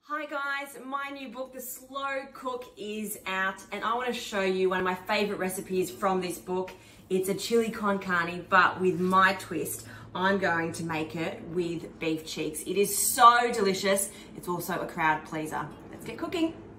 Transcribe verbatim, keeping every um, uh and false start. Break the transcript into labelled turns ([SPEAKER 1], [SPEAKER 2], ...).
[SPEAKER 1] Hi guys, my new book, The Slow Cook, is out and I want to show you one of my favorite recipes from this book. It's a chili con carne, but with my twist. I'm going to make it with beef cheeks. It is so delicious. It's also a crowd pleaser. Let's get cooking.